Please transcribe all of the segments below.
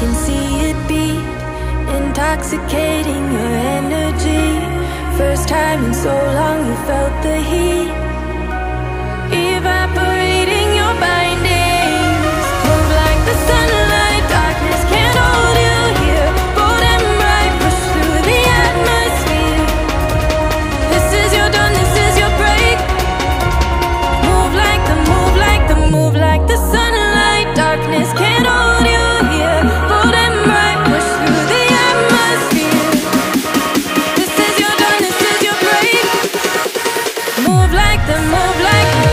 can see it beat, intoxicating your energy. First time in so long you felt the heat, evaporating your bindings. Move like the sunlight, darkness can't hold you here. Bold and bright, push through the atmosphere. This is your dawn, this is your break. Move like the, move like the, move like the sunlight, darkness can't hold you here. Bold and bright, push through the atmosphere. This is your dawn, this is your break. Move like the, move like the.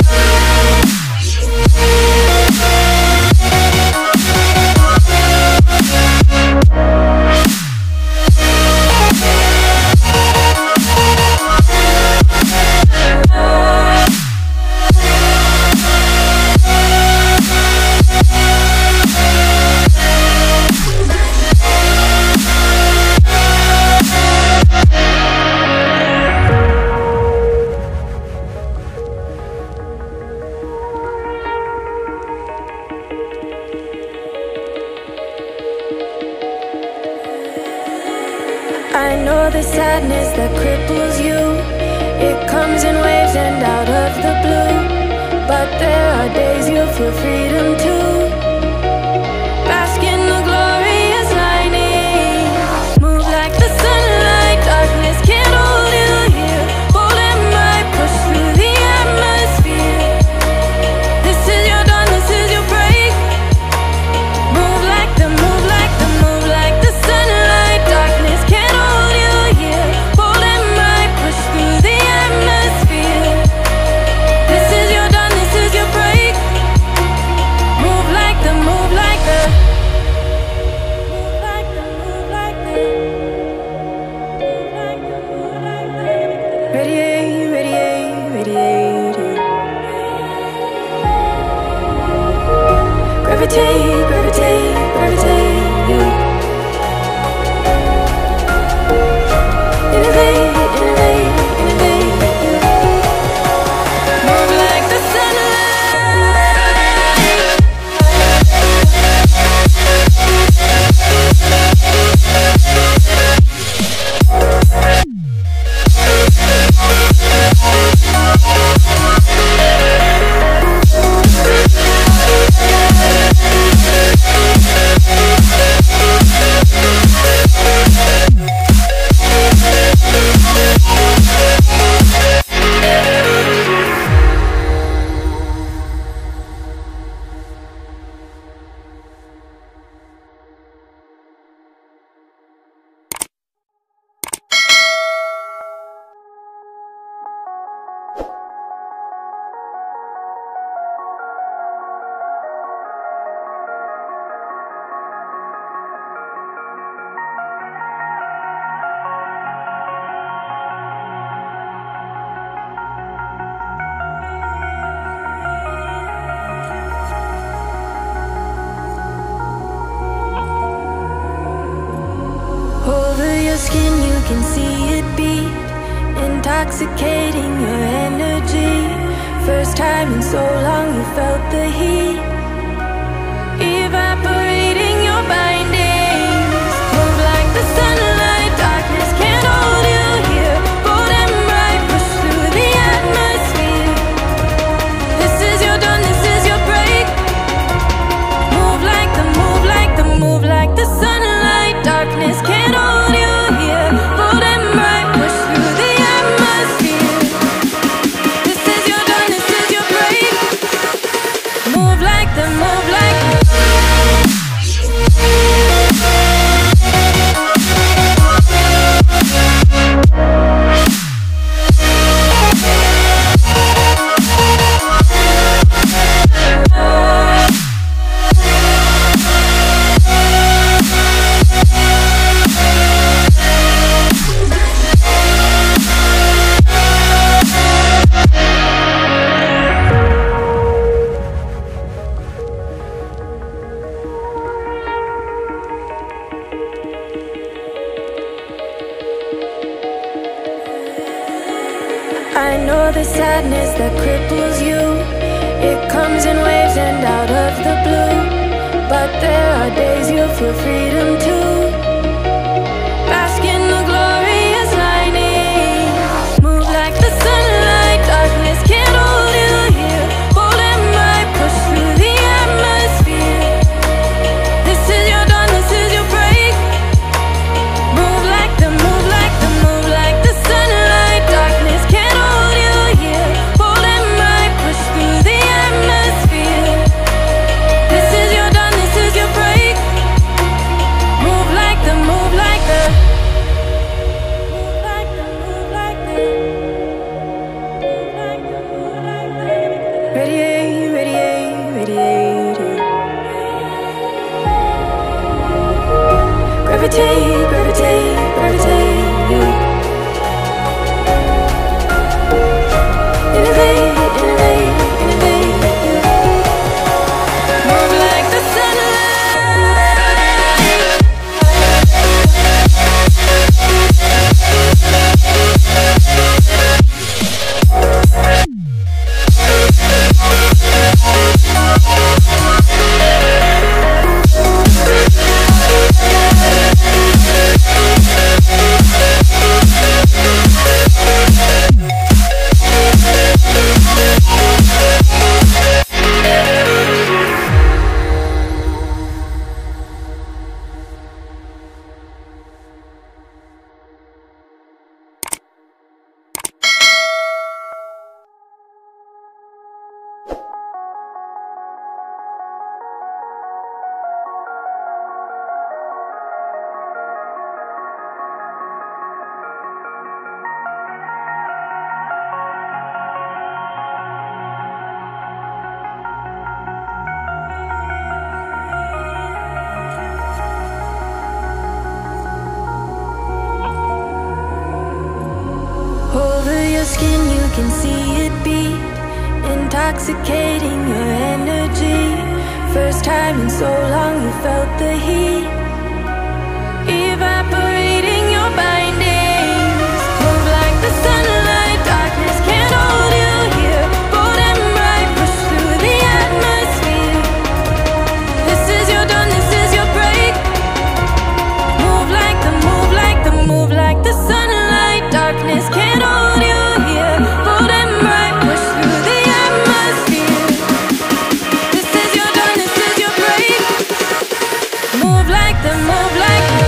I know the sadness that cripples you, it comes in waves and out of the blue. But there are days you feel freedom too. Bask in the glorious lightning. Move like the sunlight, darkness can't hold you here. Bold and bright, push through the atmosphere. This is your dawn, this is your break. Move like the, move like the, move like the sunlight, darkness can't hold you here. Bold and bright, push through the atmosphere. This is your dawn, this is your break. Move like the, move like the, move like the, move like the, move like the, move like the. Radiate, radiate, radiate. Gravitate, gravitate, gravitate. Innovate, innovate, innovate. Move like the skin, you can see it beat, intoxicating your energy. First time in so long you felt the heat, evaporating your bindings. Move like the sunlight, darkness can't hold you here. Bold and bright, push through the atmosphere. This is your dawn, this is your break. Move like the, move like the, move like the sunlight, darkness can't hold you here. Bold and bright, push through the atmosphere. This is your dawn, this is your break. Move like the, move like the. I know the sadness that cripples you, it comes in waves and out of the blue. but there are days you feel freedom too. Bask in the glorious lightning, move like the sunlight. Darkness can't hold you here. Bold and bright, push through the atmosphere. This is your dawn, this is your break. Move like the, move like the, move like the sunlight. Darkness can't hold you here. Bold and bright, push through the atmosphere. This is your dawn, this is your break. Move like the, move like the, move like the, move like the, move like the, move like the. Radiate, radiate, radiate. Gravitate, gravitate, gravitate. Innovate, innovate, innovate. Move like the sunlight. Over your skin you can see it beat, intoxicating your energy. First time in so long you felt the heat, evaporating your bindings. Move like the sunlight, darkness can't hold you here. Bold and bright, push through the atmosphere. This is your dawn, this is your break. Move like the, move like the, move like the sunlight. Darkness can't hold you here. Bold and bright, push through the atmosphere. This is your dawn, this is your break. Move like the, move like the.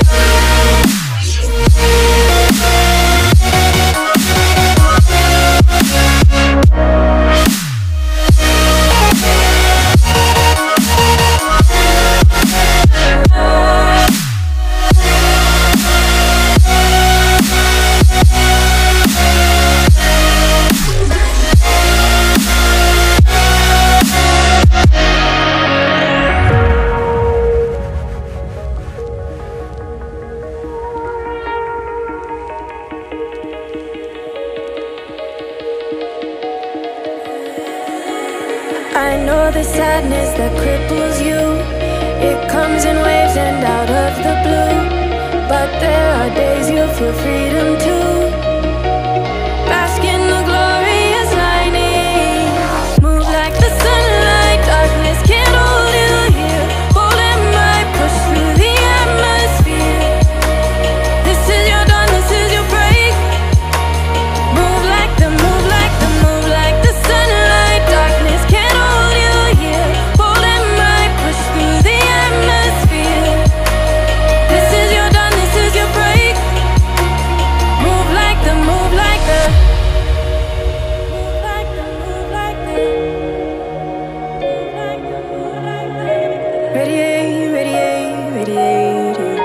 I know the sadness that cripples you. It comes in waves and out of the blue, but there are days you feel freedom too. Bask in the glorious lightning, move like the sunlight. Darkness can't hold you here. Bold and bright, push through the atmosphere. This is your dawn, this is your break. Move like the, move like the, move like the sunlight. Darkness can't hold you here. Bold and bright, push through the atmosphere. This is your dawn, this is your break. Move like the, move like the, move like the, move like the, move like the, move like the. Radiate, radiate, radiate.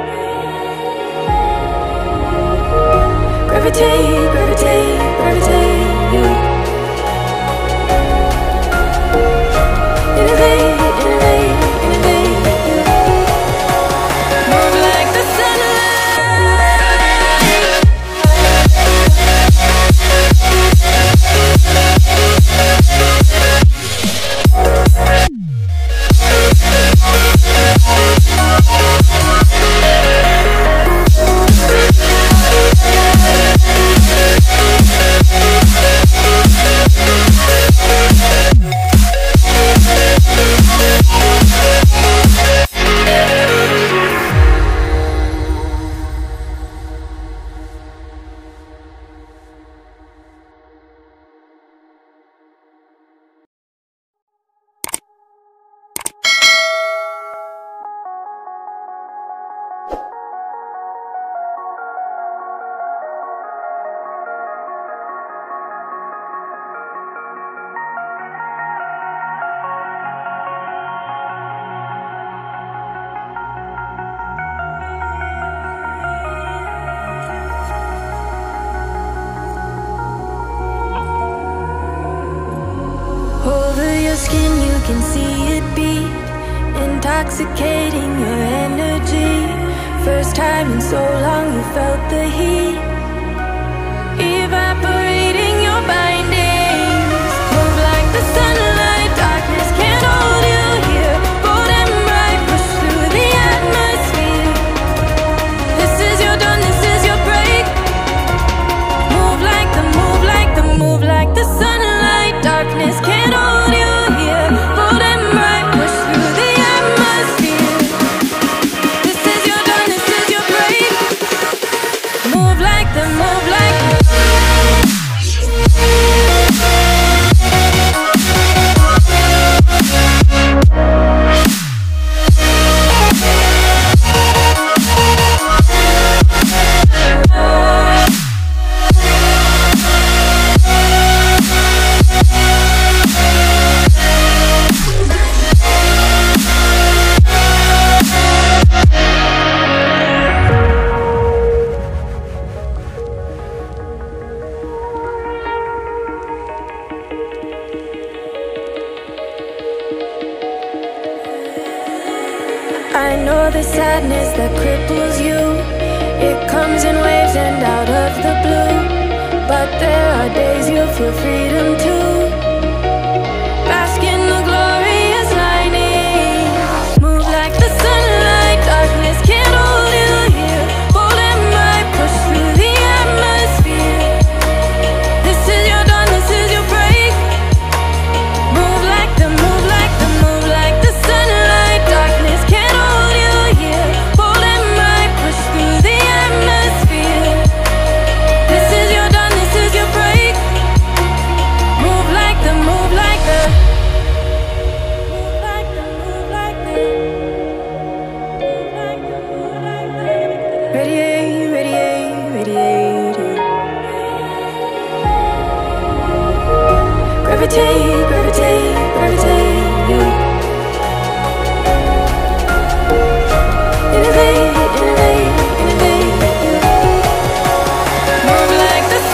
Gravitate, gravitate, gravitate. Innovate, innovate, innovate. Move like the sunlight. can see it beat, intoxicating your energy. First time in so long you felt the heat, evaporating your bindings. Move like the sunlight, darkness can't hold you here. Bold and bright, push through the atmosphere. This is your dawn, this is your break. Move like the, move like the, move like the sunlight, darkness can't hold you here. Bold and bright, push through the atmosphere. This is your dawn, this is your break. Move like the, move like the. I know the sadness that cripples you. It comes in waves and out of the blue. But there are days you feel freedom too. Bask in the glorious lightning. Move like the sunlight, darkness can't hold you here. Bold and bright, push through the atmosphere. This is your dawn, this is your break. Move like the, move like the, move like the sunlight, darkness can't hold you here. Bold and bright, push through the atmosphere. This is your dawn, this is your break. Move like the, move like the, move like the, move like the, move like the, move like the. Radiate, radiate, radiate. Gravitate, gravitate, gravitate. Innovate, innovate, innovate. Move like the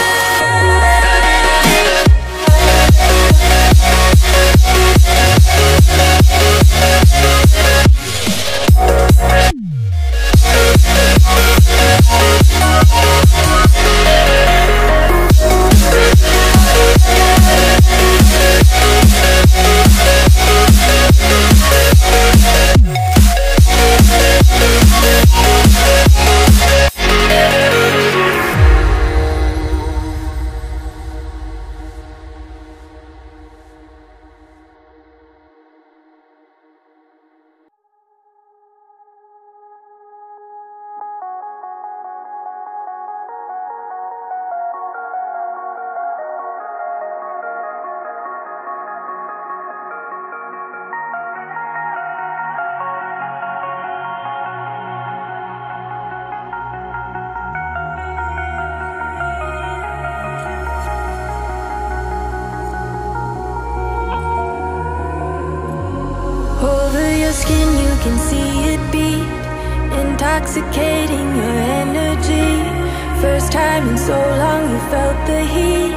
skin, you can see it beat, intoxicating your energy. First time in so long you felt the heat,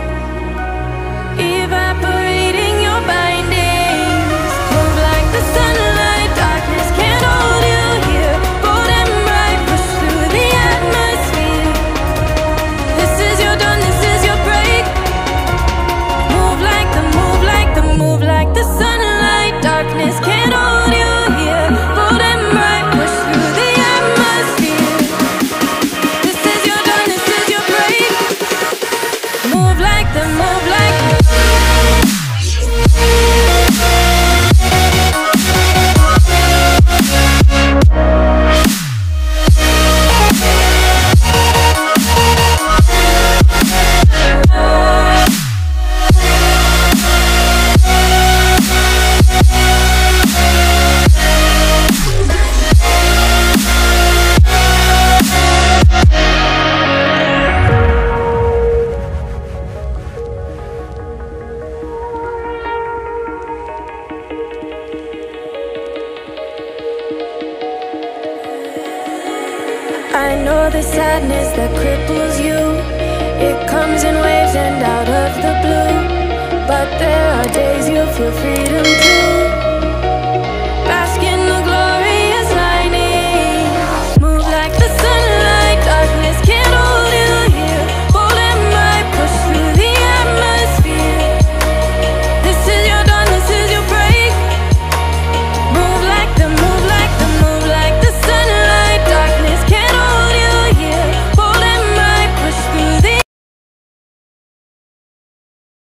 evaporating your bindings. Move like the sunlight, darkness can't hold you here. Bold and bright, push through the atmosphere. This is your dawn, this is your break. Move like the, move like the, move like the sunlight, darkness can't hold you here. Bold and bright, push through the atmosphere. This is your dawn, this is your break. Move like the, move like the. I know the sadness that cripples you. It comes in waves and out of the blue. But there are days you feel freedom too.